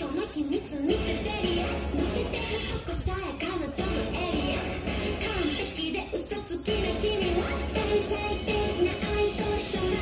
の秘密ミステリアス抜けてるとこさえ彼女のエリア完璧で嘘つきな君は天才的な愛とその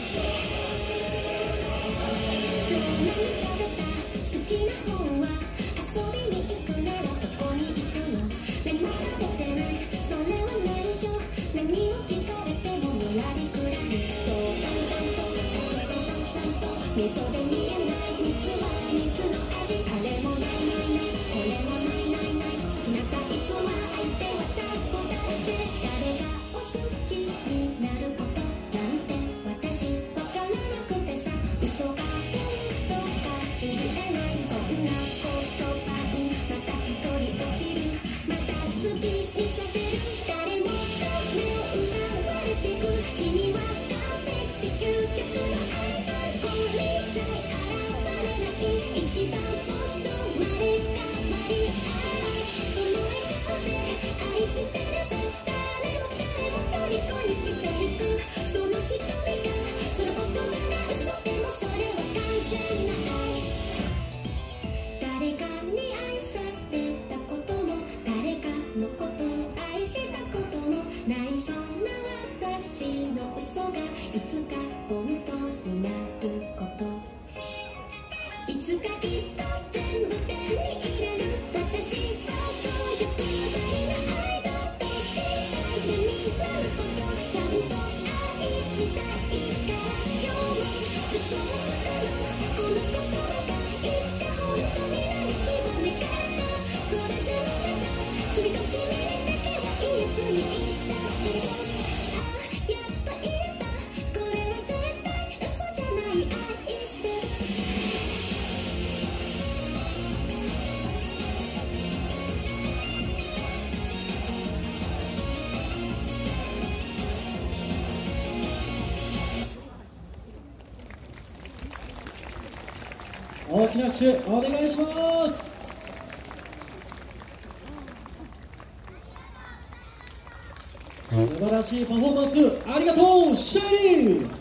今日何食べた好きな本は遊びに行くならどこに行くの何も食べてないそれは寝るよ何を聞かれてものらりくらいそう淡々とだけどさんさんと味噌で見えない秘密は蜜の味あれもないないないこれもないないない好きなタイプは相手はさ答えて誰がお好きになることなんて私わからなくてさ嘘が本当か知り得ないそんな言葉にまた一人落ちるまた好きにさせる誰もが目を奪われてく君は完璧で究極の愛これさえ現れない一番星の生まれ変わりその笑顔で愛してると誰も虜にしていくその瞳がそのことなら嘘でもそれは完全な愛誰かに愛されたことも誰かのことを愛したこともないそんな私の嘘がいつか本当になることいつかきっと全部手に入れる私はそういうくらいな愛だって知ったいになることちゃんと愛したいから今日も嘘をつくのこの言葉がいつか本当になる日を願ったそれでもまだ君と君だけは言えずにいたけどやっと言えたこれは絶対嘘じゃない愛してる大きな拍手お願いします。素晴らしいパフォーマンスありがとうシャイニー。